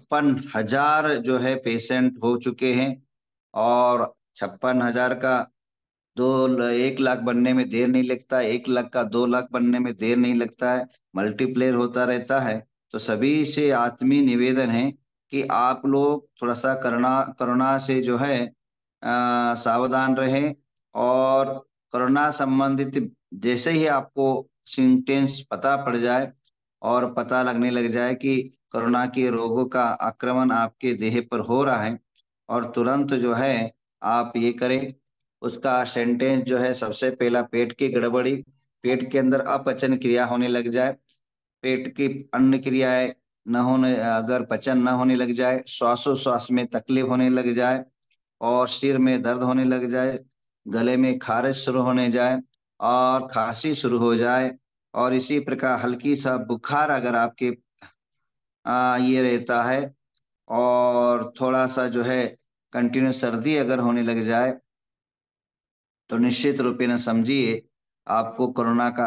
56,000 जो है पेशेंट हो चुके हैं। और 56,000 का 1 लाख बनने में देर नहीं लगता, 1 लाख का 2 लाख बनने में देर नहीं लगता है, मल्टीप्लेयर होता रहता है। तो सभी से आत्मीय निवेदन है कि आप लोग थोड़ा सा करुणा करुणा से जो है सावधान रहें। और कोरोना संबंधित जैसे ही आपको सिम्टम्स पता पड़ जाए और पता लगने लग जाए कि कोरोना के रोगों का आक्रमण आपके देह पर हो रहा है, और तुरंत जो है आप ये करें। उसका सेंटेंस जो है, सबसे पहला पेट की गड़बड़ी, पेट के अंदर अपचन क्रिया होने लग जाए, पेट की अन्न क्रियाएं न होने, अगर पचन न होने लग जाए, श्वासोश्वास में तकलीफ होने लग जाए, और सिर में दर्द होने लग जाए, गले में खारिश शुरू होने जाए, और खांसी शुरू हो जाए, और इसी प्रकार हल्की सा बुखार अगर आपके ये रहता है, और थोड़ा सा जो है कंटिन्यू सर्दी अगर होने लग जाए, तो निश्चित रूप न समझिए आपको कोरोना का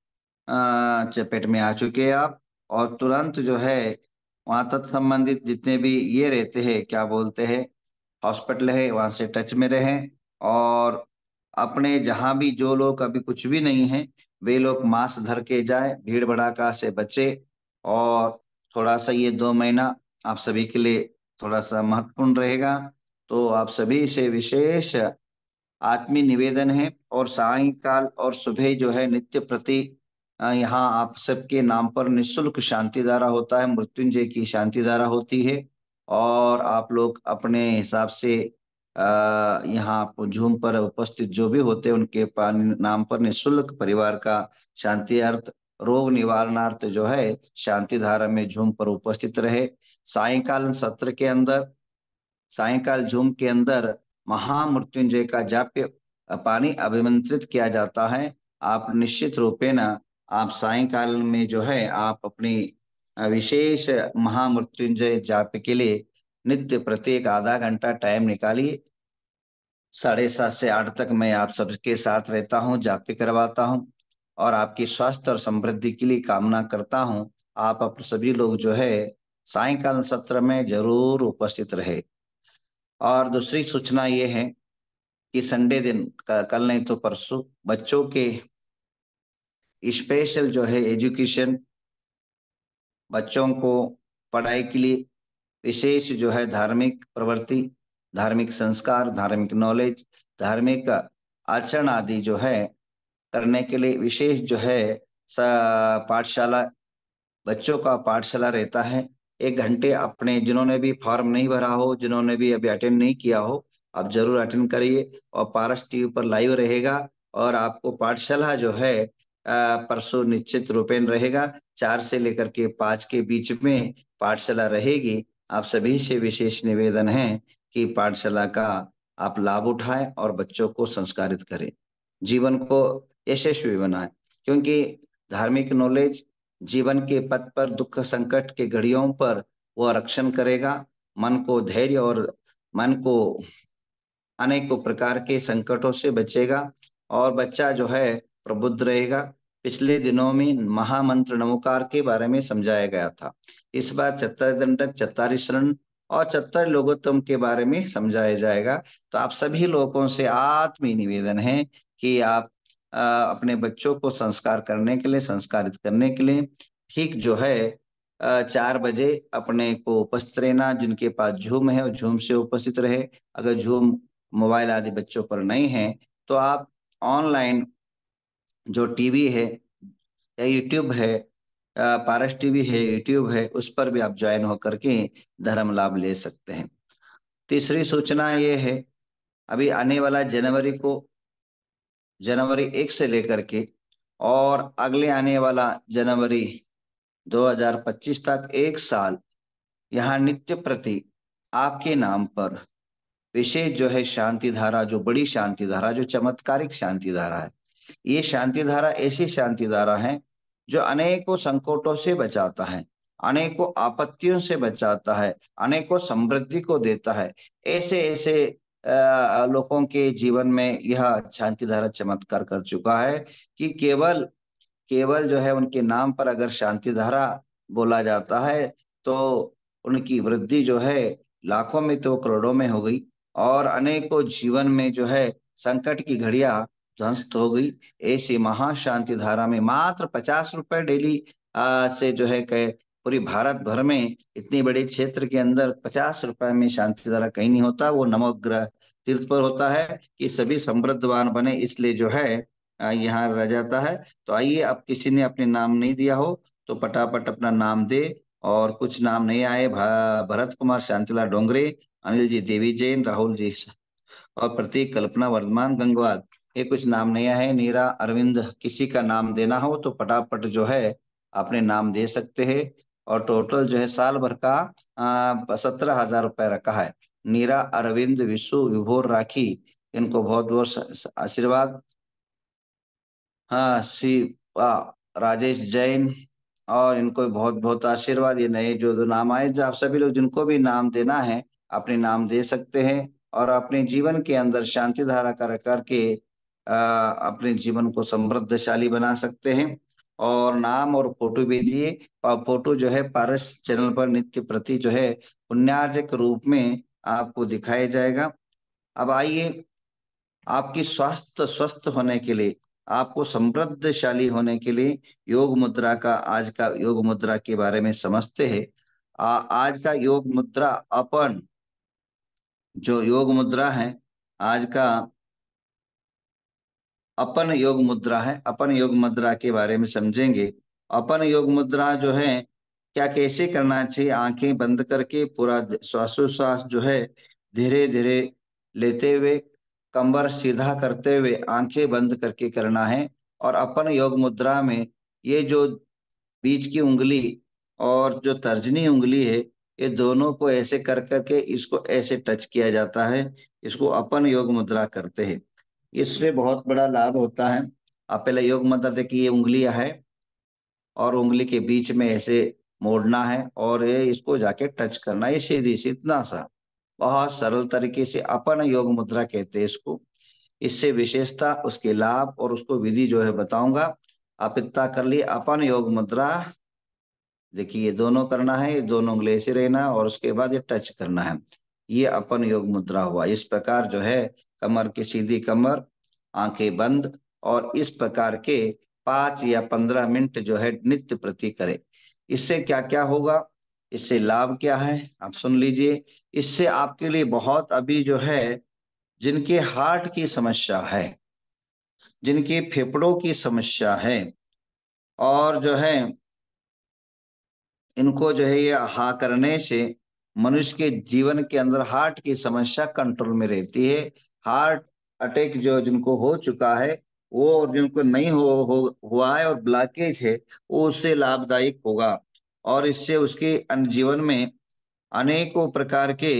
चपेट में आ चुके हैं आप। और तुरंत जो है वहाँ तत्संबंधित जितने भी ये रहते हैं, क्या बोलते हैं, हॉस्पिटल है, वहाँ से टच में रहें। और अपने जहाँ भी जो लोग अभी कुछ भी नहीं है, वे लोग मास्क धर के जाए, भीड़ भड़ाका से बचे। और थोड़ा सा ये 2 महीना आप सभी के लिए थोड़ा सा महत्वपूर्ण रहेगा। तो आप सभी से विशेष आत्मीय निवेदन है। और सायंकाल और सुबह जो है नित्य प्रति यहाँ आप सबके नाम पर निशुल्क शांति धारा होता है, मृत्युंजय की शांति धारा होती है। और आप लोग अपने हिसाब से यहाँ आप जूम पर उपस्थित जो भी होते हैं उनके नाम पर निशुल्क परिवार का शांति अर्थ, रोग निवारणार्थ जो है शांति धारा में जूम पर उपस्थित रहे। सायंकाल सत्र के अंदर, सायंकाल जूम के अंदर महामृत्युंजय का जाप्य पानी अभिमंत्रित किया जाता है। आप निश्चित रूपेण आप सायंकाल में जो है आप अपनी विशेष महामृत्युंजय जाप के लिए नित्य प्रत्येक आधा घंटा टाइम निकालिए। 7:30 से 8 तक मैं आप सबके साथ रहता हूँ, जाप करवाता हूँ, और आपकी स्वास्थ्य और समृद्धि के लिए कामना करता हूँ। आप सभी लोग जो है सायंकाल सत्र में जरूर उपस्थित रहे। और दूसरी सूचना ये है कि संडे दिन कल नहीं तो परसों बच्चों के स्पेशल जो है एजुकेशन, बच्चों को पढ़ाई के लिए विशेष जो है धार्मिक प्रवृत्ति, धार्मिक संस्कार, धार्मिक नॉलेज, धार्मिक आचरण आदि जो है करने के लिए विशेष जो है पाठशाला, बच्चों का पाठशाला रहता है। 1 घंटे अपने जिन्होंने भी फॉर्म नहीं भरा हो, जिन्होंने भी अभी अटेंड नहीं किया हो, आप जरूर अटेंड करिए। और पारस टीवी पर लाइव रहेगा। और आपको पाठशाला जो है परसों निश्चित रूपेण रहेगा, 4 से लेकर के 5 के बीच में पाठशाला रहेगी। आप सभी से विशेष निवेदन है कि पाठशाला का आप लाभ उठाएं और बच्चों को संस्कारित करें, जीवन को यशस्वी बनाएं। क्योंकि धार्मिक नॉलेज जीवन के पथ पर दुख संकट के घड़ियों पर वह रक्षण करेगा, मन को धैर्य और मन को अनेकों प्रकार के संकटों से बचेगा, और बच्चा जो है प्रबुद्ध रहेगा। पिछले दिनों में महामंत्र नमोकार के बारे में समझाया गया था। इस बार चतुर्दंडक, चत्तारी शरण और चत्तर लोकोत्तम के बारे में समझाया जाएगा। तो आप सभी लोगों से आत्मीय निवेदन है कि आप अपने बच्चों को संस्कार करने के लिए, संस्कारित करने के लिए ठीक जो है 4 बजे अपने को उपस्थित रहना। जिनके पास झूम है वो झूम से उपस्थित रहे। अगर झूम मोबाइल आदि बच्चों पर नहीं है तो आप ऑनलाइन जो टीवी है या यूट्यूब है, पारस टीवी है, यूट्यूब है, उस पर भी आप ज्वाइन होकर के धर्म लाभ ले सकते हैं। तीसरी सूचना ये है, अभी आने वाला जनवरी 1 से लेकर के और अगले आने वाला जनवरी 2025 तक 1 साल यहाँ नित्य प्रति आपके नाम पर विशेष जो है शांति धारा, जो बड़ी शांति धारा, जो चमत्कारिक शांति धारा है, ये शांति धारा ऐसी शांति धारा है जो अनेकों संकटों से बचाता है, अनेकों आपत्तियों से बचाता है, अनेकों समृद्धि को देता है। ऐसे ऐसे लोगों के जीवन में यह शांति धारा चमत्कार कर चुका है कि केवल केवल जो है उनके नाम पर अगर शांति धारा बोला जाता है तो उनकी वृद्धि जो है लाखों में तो करोड़ों में हो गई, और अनेकों जीवन में जो है संकट की घड़ियां ध्वस्त हो गई। ऐसी महाशांति धारा में मात्र 50 रुपए डेली से जो है कह पूरी भारत भर में इतनी बड़ी क्षेत्र के अंदर 50 रुपए में शांति धारा कहीं नहीं होता। वो नवग्रह तीर्थ पर होता है कि सभी समृद्धवान बने, इसलिए जो है यहाँ रह जाता है। तो आइए, अब किसी ने अपने नाम नहीं दिया हो तो पटापट अपना नाम दे। और कुछ नाम नहीं आए, भरत कुमार शांतिलाल डोंगरे, अनिल जी देवी जैन, राहुल जी और प्रतीक कल्पना वर्धमान गंगवार, ये कुछ नाम नहीं आए। नीरा अरविंद, किसी का नाम देना हो तो फटाफट जो है अपने नाम दे सकते हैं। और टोटल जो है साल भर का 17,000 रुपये रखा है। नीरा अरविंद विशु विभोर राखी, इनको बहुत बहुत आशीर्वाद। हाँ, राजेश जैन, और इनको भी बहुत बहुत आशीर्वाद। ये नए जो जो नाम आए, जो आप सभी लोग जिनको भी नाम देना है अपने नाम दे सकते हैं, और अपने जीवन के अंदर शांति धारा कर करके अपने जीवन को समृद्धशाली बना सकते हैं। और नाम और फोटो भेजिए, और फोटो जो है पारस चैनल पर नित्य प्रति जो है पुण्यार्जक के रूप में आपको दिखाया जाएगा। अब आइए, आपकी स्वास्थ्य स्वस्थ होने के लिए, आपको समृद्धशाली होने के लिए योग मुद्रा का, आज का योग मुद्रा के बारे में समझते हैं। आज का योग मुद्रा, अपन जो योग मुद्रा है आज का, अपन योग मुद्रा है। अपन योग मुद्रा के बारे में समझेंगे। अपन योग मुद्रा जो है क्या, कैसे करना चाहिए, आंखें बंद करके पूरा श्वासोश्वास जो है धीरे धीरे लेते हुए, कमर सीधा करते हुए आंखें बंद करके करना है। और अपन योग मुद्रा में ये जो बीच की उंगली और जो तर्जनी उंगली है, ये दोनों को ऐसे कर करके इसको ऐसे टच किया जाता है। इसको अपन योग मुद्रा करते हैं। इससे बहुत बड़ा लाभ होता है। आप पहले योग मुद्रा देखिए, ये उंगलियां है और उंगली के बीच में ऐसे मोड़ना है, और ये इसको जाके टच करना है, ये सीधी सी इतना सा, बहुत सरल तरीके से अपन योग मुद्रा कहते हैं इसको। इससे विशेषता, उसके लाभ और उसको विधि जो है बताऊंगा। आप इतना कर लिए, अपन योग मुद्रा देखिए, ये दोनों करना है, ये दोनों उंगली ऐसे रहना और उसके बाद ये टच करना है। ये अपन योग मुद्रा हुआ। इस प्रकार जो है कमर की सीधी कमर, आंखें बंद, और इस प्रकार के 5 या 15 मिनट जो है नित्य प्रति करे। इससे क्या क्या होगा, इससे लाभ क्या है, आप सुन लीजिए। इससे आपके लिए बहुत, अभी जो है जिनके हार्ट की समस्या है, जिनके फेफड़ों की समस्या है, और जो है इनको जो है ये हा करने से मनुष्य के जीवन के अंदर हार्ट की समस्या कंट्रोल में रहती है। हार्ट अटैक जो जिनको हो चुका है वो, और जिनको नहीं हुआ है और ब्लॉकेज है, वो उससे लाभदायक होगा। और इससे उसके जीवन में अनेकों प्रकार के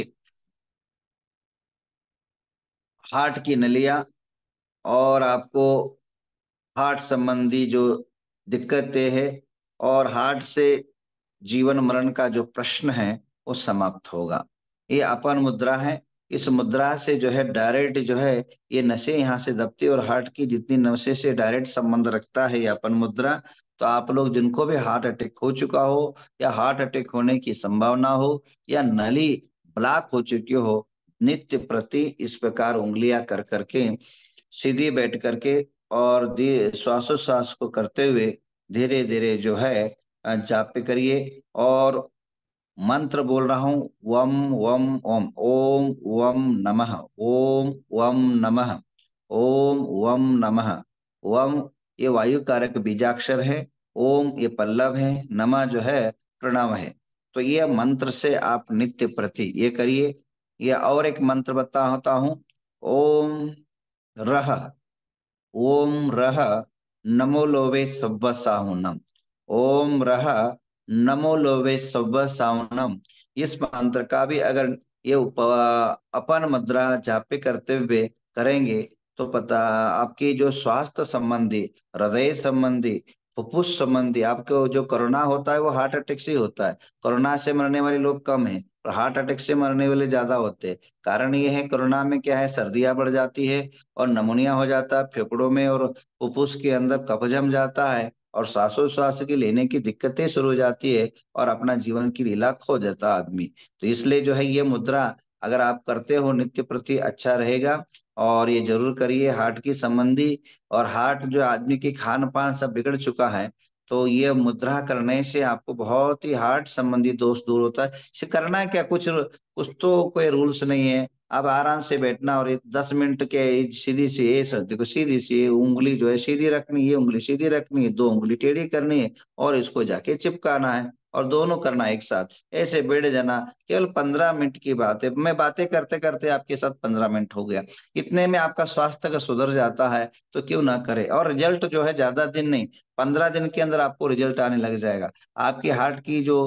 हार्ट की नलियां, और आपको हार्ट संबंधी जो दिक्कतें हैं, और हार्ट से जीवन मरण का जो प्रश्न है वो समाप्त होगा। ये अपन मुद्रा है। इस मुद्रा से जो है डायरेक्ट जो है ये नसें यहाँ से दबती है, और हार्ट की जितनी नसें से डायरेक्ट संबंध रखता है ये अपन मुद्रा। तो आप लोग जिनको भी हार्ट अटैक हो चुका हो, या हार्ट अटैक होने की संभावना हो, या नली ब्लॉक हो चुकी हो, नित्य प्रति इस प्रकार उंगलियां कर करके सीधी बैठ करके, और श्वासोश्वास को करते हुए धीरे धीरे जो है जाप पे करिए। और मंत्र बोल रहा हूं, वम वम ओम, ओम वम नमः, ओम वम नमः, ओम वम नमः। वम ये वायु कारक बीजाक्षर है, ओम ये पल्लव है, नमः जो है प्रणव है। तो ये मंत्र से आप नित्य प्रति ये करिए। ये और एक मंत्र बताता हूं, ओम रह, ओम रह नमो लोवे सव्व साहुनम, ओम रह नमो लोवे सव्व साहुनम। इस मंत्र का भी अगर ये अपन मुद्रा जापे करते हुए करेंगे तो पता, आपकी जो स्वास्थ्य संबंधी, हृदय संबंधी, फुफ्फुस संबंधी, आपको जो कोरोना होता है वो हार्ट अटैक से ही होता है। कोरोना से मरने वाले लोग कम हैं, और हार्ट अटैक से मरने वाले ज्यादा होते हैं। कारण ये है, कोरोना में क्या है, सर्दियां बढ़ जाती है और नमूनिया हो जाता है फेफड़ों में, और फुफ्फुस के अंदर कफ जम जाता है, और श्वासोच्छ्वास की लेने की दिक्कतें शुरू हो जाती है और अपना जीवन की लीला खो देता आदमी। तो इसलिए जो है ये मुद्रा अगर आप करते हो नित्य प्रति अच्छा रहेगा। और ये जरूर करिए हार्ट की संबंधी। और हार्ट जो आदमी की खान पान सब बिगड़ चुका है, तो ये मुद्रा करने से आपको बहुत ही हार्ट संबंधी दोष दूर होता है। इसे करना है क्या, कुछ कुछ तो कोई रूल्स नहीं है। अब आराम से बैठना और 10 मिनट के सीधी सी ये सब देखो, सीधी सी उंगली जो है सीधी रखनी, ये उंगली सीधी रखनी है, दो उंगली टेढ़ी करनी है और इसको जाके चिपकाना है और दोनों करना एक साथ, ऐसे बैठ जाना। केवल 15 मिनट की बात है, मैं बातें करते करते आपके साथ 15 मिनट हो गया। इतने में आपका स्वास्थ्य अगर सुधर जाता है तो क्यों ना करे। और रिजल्ट जो है ज्यादा दिन नहीं, 15 दिन के अंदर आपको रिजल्ट आने लग जाएगा। आपकी हार्ट की जो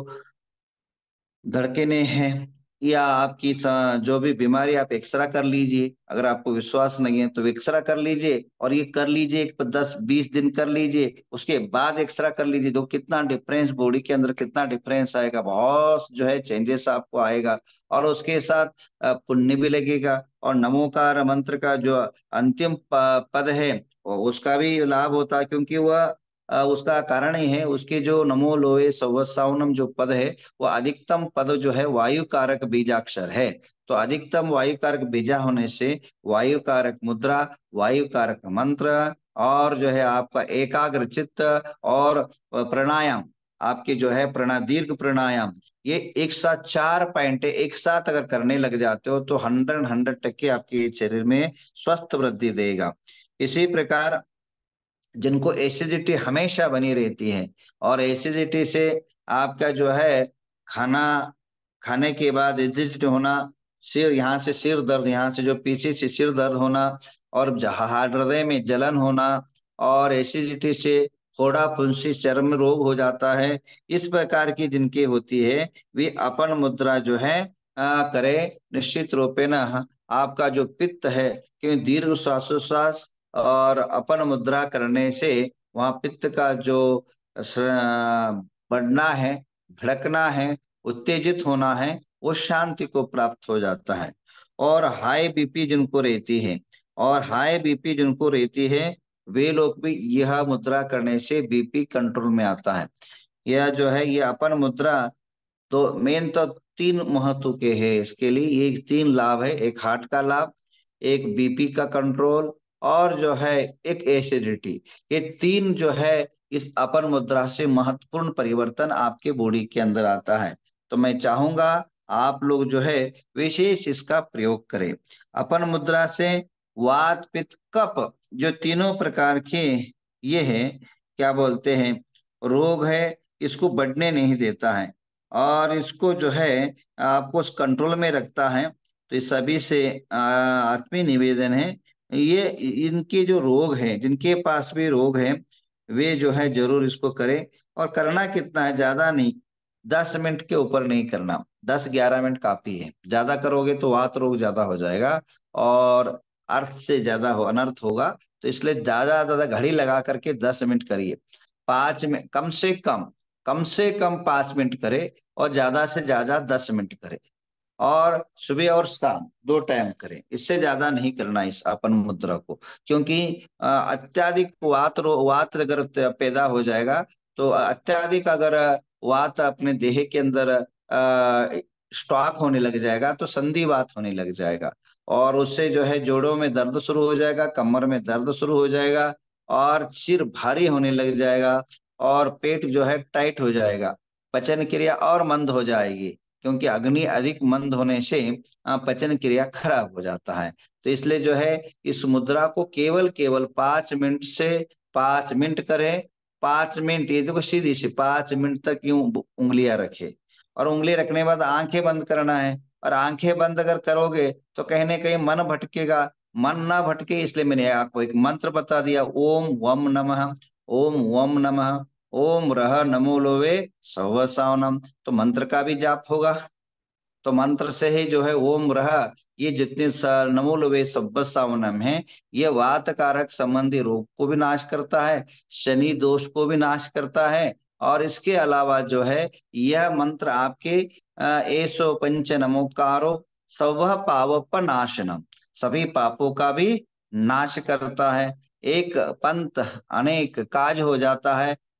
धड़कने हैं या आपकी जो भी बीमारी, आप एक्सरा कर लीजिए। अगर आपको विश्वास नहीं है तो एक्सरा कर लीजिए, और ये कर लीजिए 10-20 दिन कर लीजिए, उसके बाद एक्सरा कर लीजिए। तो कितना डिफरेंस बॉडी के अंदर, कितना डिफरेंस आएगा, बहुत जो है चेंजेस आपको आएगा। और उसके साथ पुण्य भी लगेगा। और नमोकार मंत्र का जो अंतिम पद है उसका भी लाभ होता है, क्योंकि वह उसका कारण ही है, उसके जो नमो लोए सवसावनम जो पद है, वो अधिकतम पद जो है वायु कारक बीजाक्षर है। तो अधिकतम वायु कारक बीजा होने से वायु कारक मुद्रा, वायु कारक मंत्र, और जो है आपका एकाग्र चित्त और प्राणायाम, आपके जो है दीर्घ प्राणायाम, ये एक साथ 4 पॉइंट एक साथ अगर करने लग जाते हो तो 100% आपके शरीर में स्वस्थ वृद्धि देगा। इसी प्रकार जिनको एसिडिटी हमेशा बनी रहती है, और एसिडिटी से आपका जो है खाना खाने के बाद एसिडिटी होना, सिर यहाँ से सिर दर्द, यहाँ से जो पीछे से सिर दर्द होना, और हृदय में जलन होना, और एसिडिटी से फोड़ा फुंसी चर्म रोग हो जाता है। इस प्रकार की जिनकी होती है वे अपन मुद्रा जो है करे निश्चित रूपे न। आपका जो पित्त है, क्योंकि दीर्घ श्वासोश्वास और अपन मुद्रा करने से वहां पित्त का जो बढ़ना है, भड़कना है, उत्तेजित होना है, वो शांति को प्राप्त हो जाता है। और हाई बीपी जिनको रहती है, और हाई बीपी जिनको रहती है, वे लोग भी यह मुद्रा करने से बीपी कंट्रोल में आता है। यह जो है ये अपन मुद्रा, तो मेन तो 3 महत्व के हैं इसके लिए। ये 3 लाभ है, एक हार्ट का लाभ, एक बीपी का कंट्रोल, और जो है एक एसिडिटी। ये 3 जो है इस अपर मुद्रा से महत्वपूर्ण परिवर्तन आपके बॉडी के अंदर आता है। तो मैं चाहूंगा आप लोग जो है विशेष इसका प्रयोग करें। अपन मुद्रा से वात पित्त कफ जो तीनों प्रकार के ये है, क्या बोलते हैं, रोग है, इसको बढ़ने नहीं देता है, और इसको जो है आपको कंट्रोल में रखता है। तो इस सभी से आत्मीय निवेदन है, ये इनके जो रोग हैं, जिनके पास भी रोग है, वे जो है जरूर इसको करें। और करना कितना है, ज्यादा नहीं, 10 मिनट के ऊपर नहीं करना, 10-11 मिनट काफी है। ज्यादा करोगे तो वात रोग ज्यादा हो जाएगा और अर्थ से ज्यादा हो अनर्थ होगा। तो इसलिए ज्यादा ज्यादा घड़ी लगा करके 10 मिनट करिए। 5 मिनट कम से कम 5 मिनट करे, और ज्यादा से ज्यादा 10 मिनट करे। और सुबह और शाम 2 टाइम करें, इससे ज्यादा नहीं करना इस अपन मुद्रा को। क्योंकि अत्याधिक वात अगर पैदा हो जाएगा, तो अत्याधिक अगर वात अपने देह के अंदर स्टॉक होने लग जाएगा तो संधिवात होने लग जाएगा। और उससे जो है जोड़ों में दर्द शुरू हो जाएगा, कमर में दर्द शुरू हो जाएगा, और सिर भारी होने लग जाएगा, और पेट जो है टाइट हो जाएगा, पचन क्रिया और मंद हो जाएगी। क्योंकि अग्नि अधिक मंद होने से पचन क्रिया खराब हो जाता है। तो इसलिए जो है इस मुद्रा को केवल केवल 5 मिनट से 5 मिनट करें। 5 मिनट, ये देखो सीधी सी 5 मिनट तक यूं उंगलियां रखे, और उंगली रखने के बाद आंखें बंद करना है। और आंखें बंद अगर करोगे तो कहीं ना कहीं मन भटकेगा। मन ना भटके इसलिए मैंने आपको एक मंत्र बता दिया, ओम वम नमः, ओम वम नमः, ओम रह नमो लोवे सव सावनम। तो मंत्र का भी जाप होगा। तो मंत्र से ही जो है ओम रह, ये जितने नमो वे सब्बत सावनम है, ये वात कारक संबंधी रोग को भी नाश करता है, शनि दोष को भी नाश करता है। और इसके अलावा जो है यह मंत्र आपके एसो पंच नमोकारो सव पावप नाशनम, सभी पापों का भी नाश करता है। एक पंथ अनेक काज हो जाता है।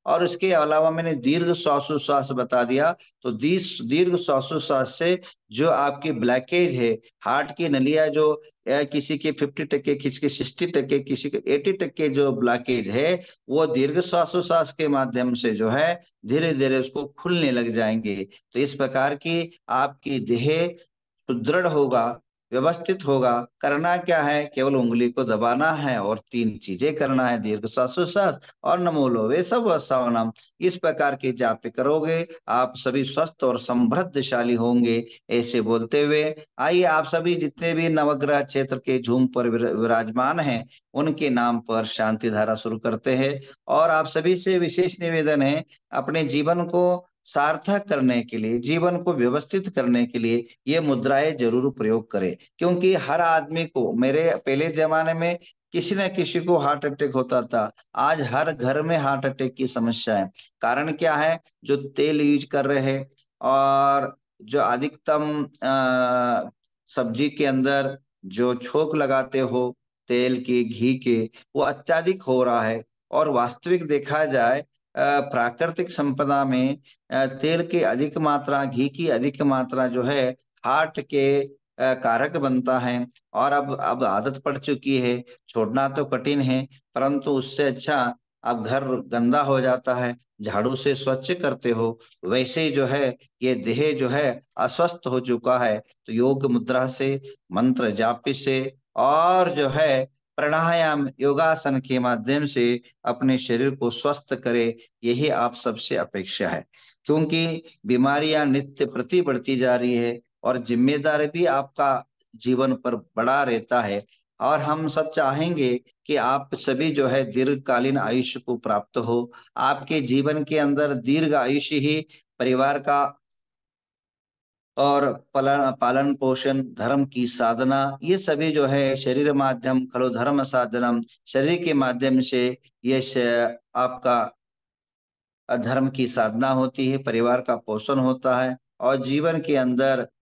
और इसके अलावा मैंने दीर्घ श्वासोच्छ्वास बता दिया। तो दीर्घ श्वासोच्छ्वास से जो आपकी ब्लैकेज है, हार्ट की नलियां जो किसी के 50%, किसी के 60%, किसी के 80% जो ब्लॉकेज है, वो दीर्घ श्वासोच्छ्वास के माध्यम से जो है धीरे धीरे उसको खुलने लग जाएंगे। तो इस प्रकार की आपकी देह सुदृढ़ होगा, व्यवस्थित होगा। करना क्या है, केवल उंगली को दबाना है और तीन चीजें करना है, दीर्घ श्वासोच्छ्वास और नमो लोवे सब सवनम। इस प्रकार के जाप करोगे, आप सभी स्वस्थ और समृद्धशाली होंगे। ऐसे बोलते हुए आइए आप सभी जितने भी नवग्रह क्षेत्र के झूम पर विराजमान हैं, उनके नाम पर शांति धारा शुरू करते हैं। और आप सभी से विशेष निवेदन है, अपने जीवन को सार्थक करने के लिए, जीवन को व्यवस्थित करने के लिए ये मुद्राएं जरूर प्रयोग करें। क्योंकि हर आदमी को, मेरे पहले जमाने में किसी न किसी को हार्ट अटैक होता था, आज हर घर में हार्ट अटैक की समस्या है। कारण क्या है, जो तेल यूज कर रहे हैं और जो अधिकतम सब्जी के अंदर जो छोंक लगाते हो तेल के, घी के, वो अत्याधिक हो रहा है। और वास्तविक देखा जाए प्राकृतिक संपदा में तेल की अधिक मात्रा, घी की अधिक मात्रा जो है हार्ट के कारक बनता है। और अब आदत पड़ चुकी है, छोड़ना तो कठिन है, परंतु उससे अच्छा अब घर गंदा हो जाता है, झाड़ू से स्वच्छ करते हो, वैसे ही जो है ये देह जो है अस्वस्थ हो चुका है। तो योग मुद्रा से, मंत्र जाप से और जो है प्राणायाम योगासन के माध्यम से अपने शरीर को स्वस्थ करे, यही आप सबसे अपेक्षा है। क्योंकि बीमारियां नित्य प्रति बढ़ती जा रही है और जिम्मेदारी भी आपका जीवन पर बड़ा रहता है। और हम सब चाहेंगे कि आप सभी जो है दीर्घकालीन आयुष्य को प्राप्त हो। आपके जीवन के अंदर दीर्घ आयुष्य ही परिवार का और पालन पालन पोषण, धर्म की साधना, ये सभी जो है शरीर माध्यम खलो धर्म साधनम, शरीर के माध्यम से ये आपका धर्म की साधना होती है, परिवार का पोषण होता है। और जीवन के अंदर